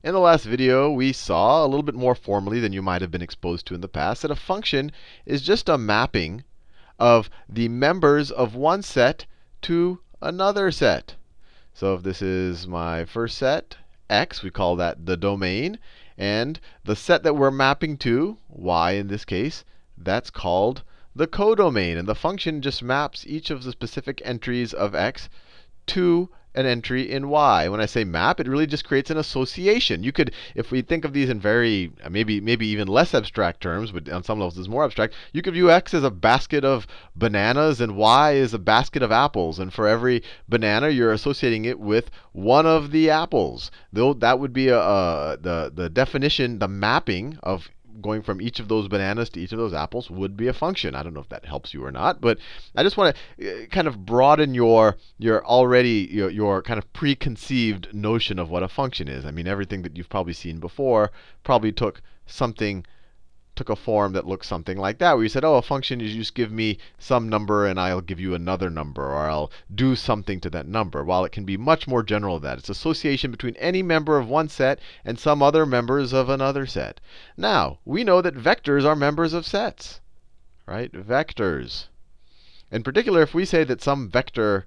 In the last video, we saw a little bit more formally than you might have been exposed to in the past that a function is just a mapping of the members of one set to another set. So if this is my first set, x, we call that the domain. And the set that we're mapping to, y in this case, that's called the codomain. And the function just maps each of the specific entries of x to an entry in y. When I say map, it really just creates an association. You could, if we think of these in very, maybe even less abstract terms, but on some levels it's more abstract, you could view x as a basket of bananas and y as a basket of apples. And for every banana, you're associating it with one of the apples. Though that would be the definition, the mapping of going from each of those bananas to each of those apples would be a function. I don't know if that helps you or not, but I just want to kind of broaden your kind of preconceived notion of what a function is. I mean, everything that you've probably seen before probably took a form that looks something like that, where you said, oh, a function is you just give me some number and I'll give you another number, or I'll do something to that number. While it can be much more general than that. It's association between any member of one set and some other members of another set. Now, we know that vectors are members of sets, right? Vectors. In particular, if we say that some vector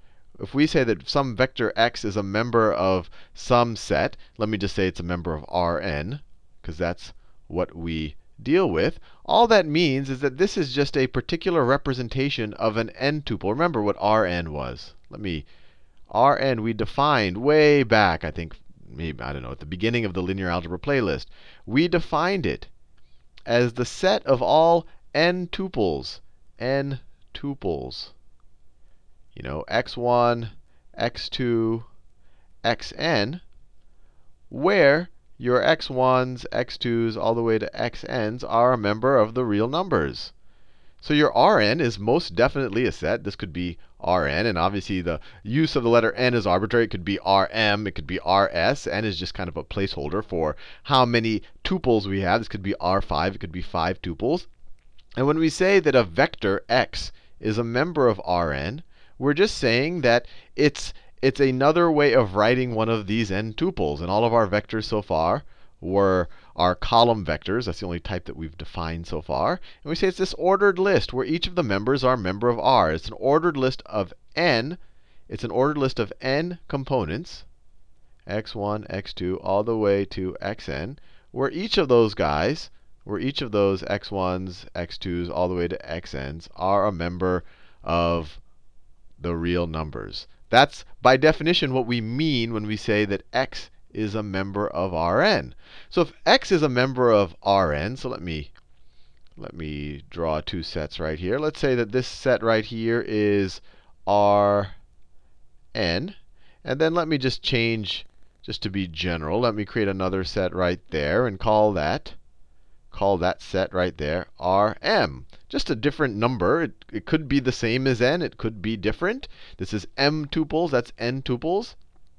x is a member of some set, let me just say it's a member of Rn, because that's what we deal with. All that means is that this is just a particular representation of an n-tuple. Remember what Rn was. Rn we defined way back, I think, maybe, I don't know, at the beginning of the linear algebra playlist. We defined it as the set of all n-tuples. N-tuples. You know, x1, x2, xn, where your x1s, x2s, all the way to xn's are a member of the real numbers. So your Rn is most definitely a set. This could be Rn. And obviously, the use of the letter n is arbitrary. It could be Rm. It could be Rs. N is just kind of a placeholder for how many tuples we have. This could be R5. It could be 5 tuples. And when we say that a vector x is a member of Rn, we're just saying that it's another way of writing one of these n tuples. And all of our vectors so far were our column vectors. That's the only type that we've defined so far. And we say it's this ordered list where each of the members are a member of R. It's an ordered list of n. It's an ordered list of n components, x1, x2, all the way to xn, where each of those guys, where each of those x1s, x2s, all the way to xn's are a member of the real numbers. That's, by definition, what we mean when we say that x is a member of Rn. So if x is a member of Rn, so let me draw two sets right here. Let's say that this set right here is Rn. And then let me just change, just to be general, let me create another set right there and call that set right there Rm. Just a different number. It could be the same as n. It could be different. This is m tuples. That's n tuples.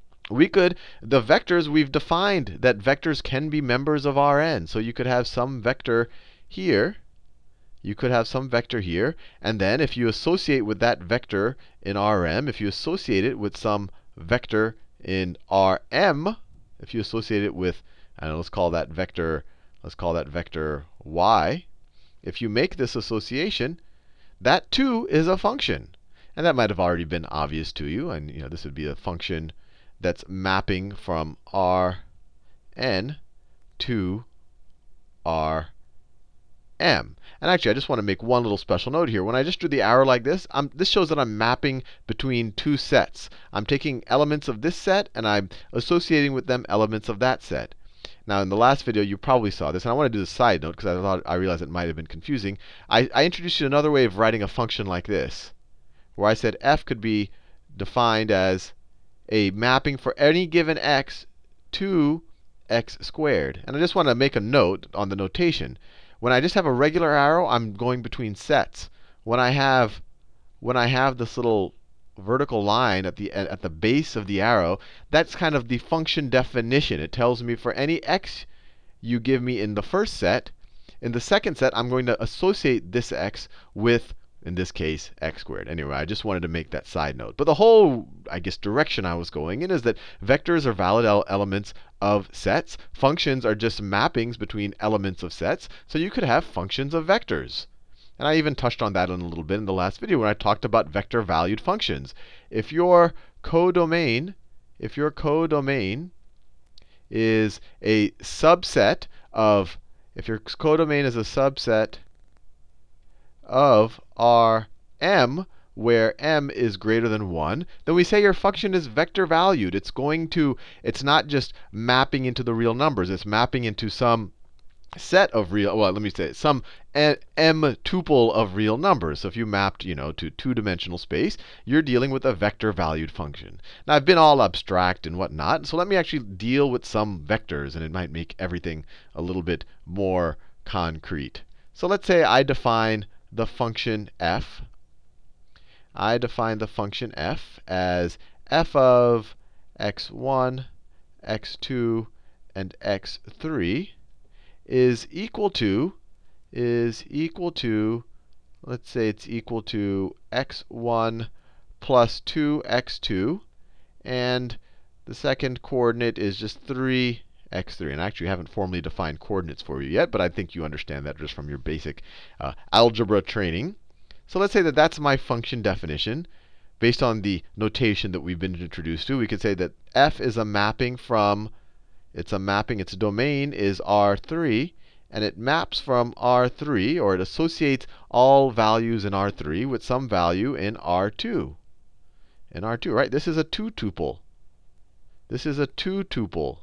The vectors, we've defined that vectors can be members of Rn. So you could have some vector here. You could have some vector here. And then if you associate with that vector in Rm, if you associate it with some vector in Rm, if you associate it with, I don't know, let's call that vector y. If you make this association, that too is a function. And that might have already been obvious to you. And this would be a function that's mapping from Rn to Rm. And actually, I just want to make one little special note here. When I just drew the arrow like this, this shows that I'm mapping between two sets. I'm taking elements of this set, and I'm associating with them elements of that set. Now, in the last video, you probably saw this. And I want to do the side note because I realized it might have been confusing. I introduced you to another way of writing a function like this, where I said f could be defined as a mapping for any given x to x squared. And I just want to make a note on the notation. When I just have a regular arrow, I'm going between sets. When I have this little vertical line at the base of the arrow, that's kind of the function definition. It tells me for any x you give me in the first set, in the second set, I'm going to associate this x with in this case, x squared. Anyway, I just wanted to make that side note. But the whole, I guess, direction I was going in is that vectors are valid elements of sets. Functions are just mappings between elements of sets. So you could have functions of vectors. And I even touched on that in a little bit in the last video when I talked about vector-valued functions. If your codomain is a subset of, if your codomain is a subset of Rm, where m is greater than 1, then we say your function is vector valued. It's not just mapping into the real numbers. It's mapping into some set of real, well, let me say some m tuple of real numbers. So if you mapped, to two-dimensional space, you're dealing with a vector valued function. Now, I've been all abstract and whatnot, so let me actually deal with some vectors, and it might make everything a little bit more concrete. So let's say I define the function f. I define the function f as f of x1, x2, and x3 is equal to, let's say it's equal to x1 plus 2x2, and the second coordinate is just 3x3. And I actually haven't formally defined coordinates for you yet, but I think you understand that just from your basic algebra training. So let's say that that's my function definition. Based on the notation that we've been introduced to, we could say that f is a mapping from, its domain is R3, and it maps from R3, or it associates all values in R3 with some value in R2. In R2, right? This is a 2-tuple. This is a 2-tuple.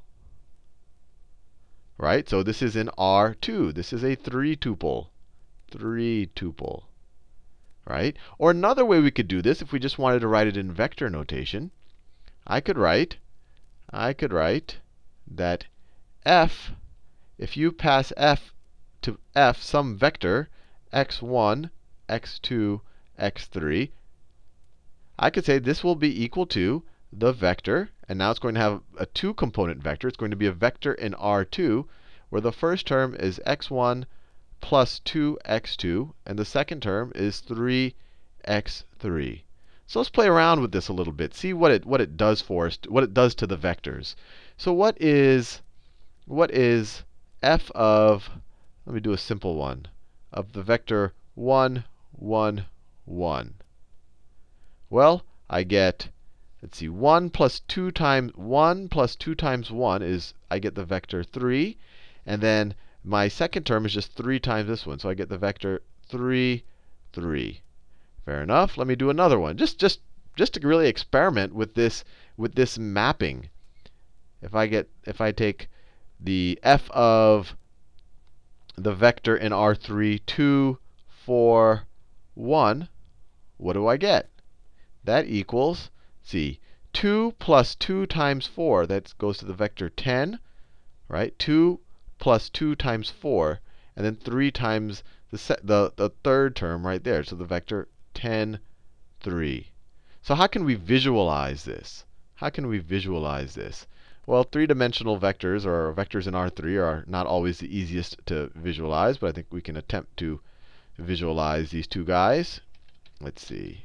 Right? So this is in R2. This is a 3-tuple. 3-tuple. Right? Or another way we could do this, if we just wanted to write it in vector notation, I could write that f, if you pass f to f some vector, x1, x2, x3, I could say this will be equal to the vector. And now it's going to have a 2-component vector. It's going to be a vector in R2, where the first term is x1 plus 2x2, and the second term is 3x3. So let's play around with this a little bit, see what it does for us, what it does to the vectors. So what is f of, let me do a simple one, of the vector 1, 1, 1? Well, I get, let's see, 1 plus 2 times 1 is, I get the vector 3. And then my second term is just 3 times this one. So I get the vector 3, 3. Fair enough. Let me do another one. Just to really experiment with this mapping. If I take the f of the vector in R3, 2, 4, 1, what do I get? That equals, see, 2 plus 2 times 4, that goes to the vector 10, right? 2 plus 2 times 4, and then 3 times the third term right there. So the vector 10, 3. So how can we visualize this? How can we visualize this? Well, three-dimensional vectors, or vectors in R3, are not always the easiest to visualize, but I think we can attempt to visualize these two guys. Let's see.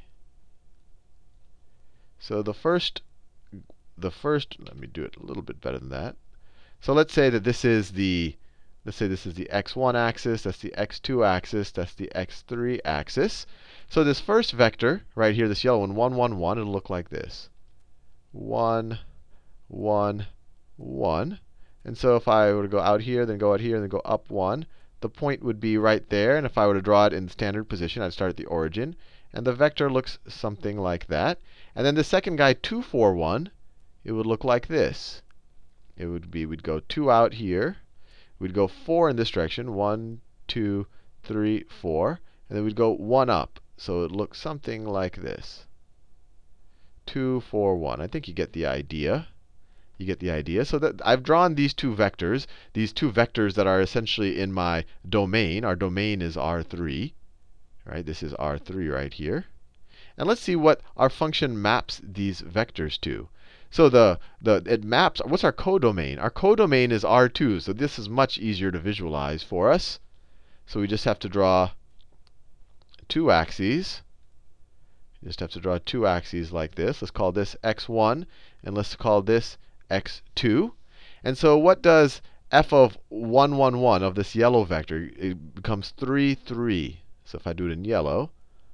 So the first, let me do it a little bit better than that. So let's say that this is the x1 axis, that's the x2 axis, that's the x3 axis. So this first vector right here, this yellow one, 1, 1, 1, it'll look like this. 1, 1, 1. And so if I were to go out here, then go out here, and then go up 1, the point would be right there. And if I were to draw it in standard position, I'd start at the origin. And the vector looks something like that. And then the second guy, 2, 4, 1, it would look like this. It would be, we'd go 2 out here. We'd go 4 in this direction. 1, 2, 3, 4. And then we'd go 1 up. So it looks something like this. 2, 4, 1. I think you get the idea. You get the idea. So that I've drawn these two vectors that are essentially in my domain. Our domain is R3. Right? This is R3 right here. And let's see what our function maps these vectors to. So it maps, what's our codomain? Our codomain is R2. So this is much easier to visualize for us. So we just have to draw two axes. You just have to draw two axes like this. Let's call this x1, and let's call this x2. And so what does f of 1, 1, 1 of this yellow vector? It becomes 3, 3. So if I do it in yellow,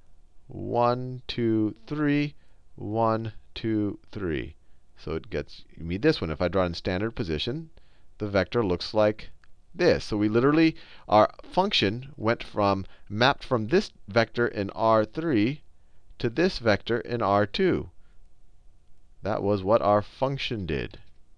1, 2, 3, 1, 2, 3. So it gets me this one. If I draw it in standard position, the vector looks like this. So we literally, our function went from, mapped from this vector in R3 to this vector in R2. That was what our function did.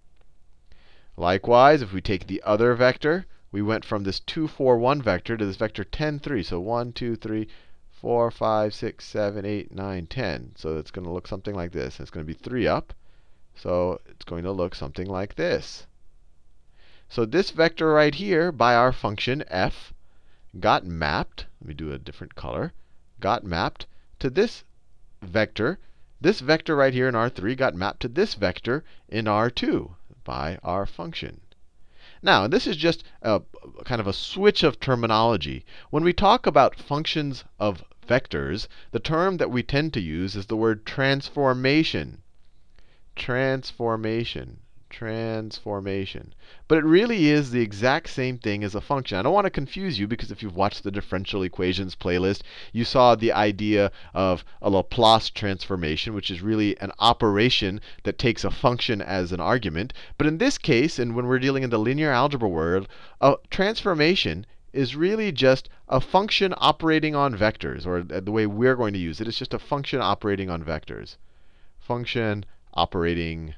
Likewise, if we take the other vector, we went from this 2, 4, 1 vector to this vector 10, 3. So 1, 2, 3, 4, 5, 6, 7, 8, 9, 10. So it's going to look something like this. It's going to be 3 up. So it's going to look something like this. So this vector right here, by our function f, got mapped. Let me do a different color. Got mapped to this vector. This vector right here in R3 got mapped to this vector in R2 by our function. Now, this is just a kind of a switch of terminology. When we talk about functions of vectors, the term that we tend to use is the word transformation. Transformation. Transformation. But it really is the exact same thing as a function. I don't want to confuse you, because if you've watched the differential equations playlist, you saw the idea of a Laplace transformation, which is really an operation that takes a function as an argument. But in this case, and when we're dealing in the linear algebra world, a transformation is really just a function operating on vectors, or the way we're going to use it is just a function operating on vectors. Function operating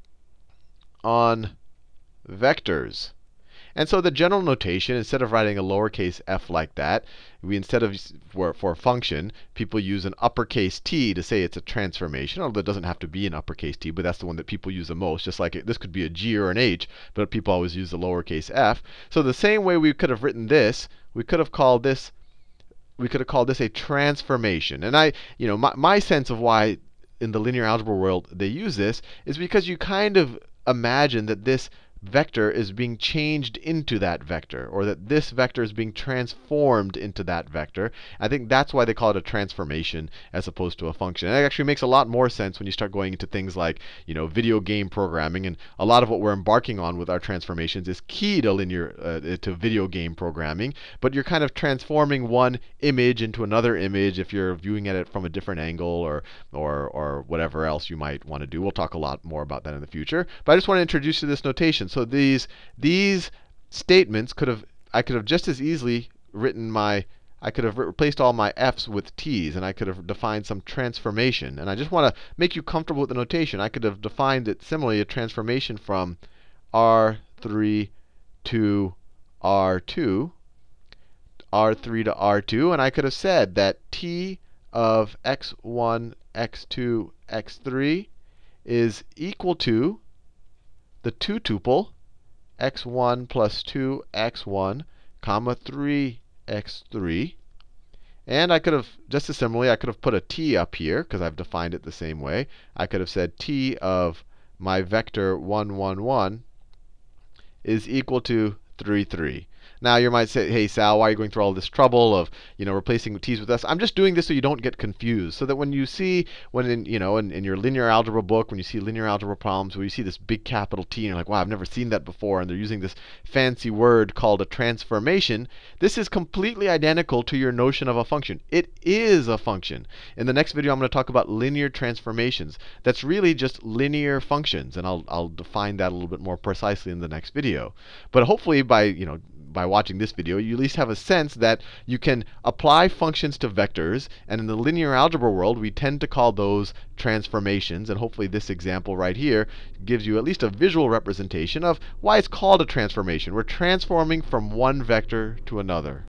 on vectors. And so the general notation, instead of writing a lowercase f like that, we instead of, for a function, people use an uppercase T to say it's a transformation. Although it doesn't have to be an uppercase T, but that's the one that people use the most. Just like this could be a G or an H, but people always use the lowercase f. So the same way we could have written this, we could have called this a transformation. And my sense of why in the linear algebra world they use this is because you kind of imagine that this vector is being changed into that vector, or that this vector is being transformed into that vector. I think that's why they call it a transformation as opposed to a function. And it actually makes a lot more sense when you start going into things like video game programming. And a lot of what we're embarking on with our transformations is key to to video game programming. But you're kind of transforming one image into another image if you're viewing at it from a different angle, or whatever else you might want to do. We'll talk a lot more about that in the future. But I just want to introduce you to this notation. So these statements I could have just as easily written I could have replaced all my f's with t's, and I could have defined some transformation. And I just want to make you comfortable with the notation. I could have defined it similarly, a transformation from R3 to R2, R3 to R2, and I could have said that t of x1, x2, x3 is equal to the 2-tuple x1 plus 2x1, comma 3x3. And I could have, just as similarly, I could have put a t up here, because I've defined it the same way. I could have said t of my vector 1, 1, 1 is equal to 3, 3. Now you might say, hey, Sal, why are you going through all this trouble of replacing t's with s? I'm just doing this so you don't get confused. So that when you see, in your linear algebra book, when you see linear algebra problems where you see this big capital T, and you're like, wow, I've never seen that before, and they're using this fancy word called a transformation, this is completely identical to your notion of a function. It is a function. In the next video, I'm going to talk about linear transformations. That's really just linear functions, and I'll define that a little bit more precisely in the next video. But hopefully by watching this video, you at least have a sense that you can apply functions to vectors. And in the linear algebra world, we tend to call those transformations. And hopefully this example right here gives you at least a visual representation of why it's called a transformation. We're transforming from one vector to another.